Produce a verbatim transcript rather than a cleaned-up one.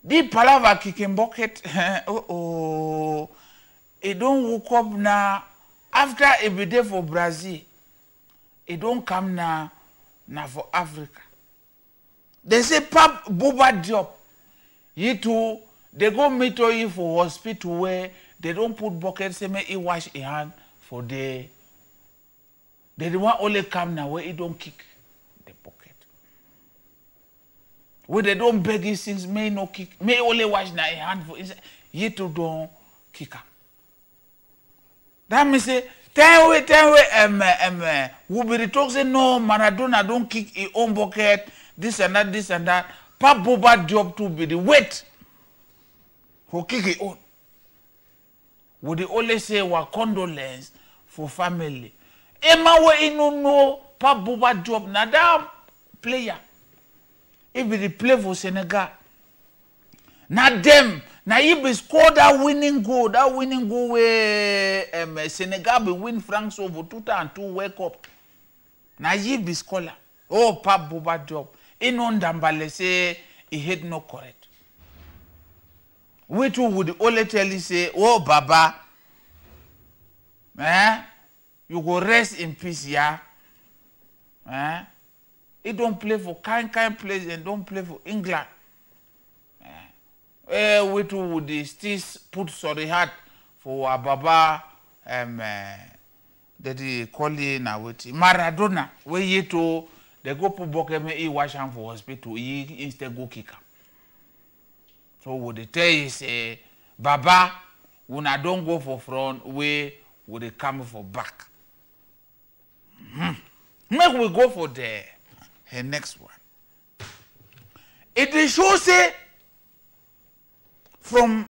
The palava kicking bucket, oh, oh, it don't woke up now. After a be there for Brazil, it don't come now, now for Africa. They say, Pap Boba Diop, you two, they go meet you for hospital where they don't put buckets, they make you wash your hand for the. They don't want only come now where it don't kick the bucket. Where they don't beg these things, may no kick, may only wash now your hand for inside. You two don't kick up. That means say, ten way, ten way, um, um, who be the talk say no, Maradona don't kick his own bucket, this and that, this and that. Pap Boba Diop to be the weight who kick his own. Would they only say wa condolence for family? Emma we no know Pap Boba Diop na that player. If they play for Senegal, na them, na if they score that winning goal, that winning goal where um, Senegal be win France over two thousand two World Cup. Na if they score, oh Pap Boba Diop, Inon Dambale say he hit no correct. Which would only tell you say, oh Baba, eh, you go rest in peace, yeah, eh. He don't play for kind kind place and don't play for England. Eh, uh, we too would still put sorry heart for our Baba um uh, that they call it now with Maradona. Where you to they go put bucket me he wash him for hospital. He instead go kick him. So would they tell you say Baba when I don't go for front, we would they come for back. Mm-hmm. Make we go for the her next one. It is show say from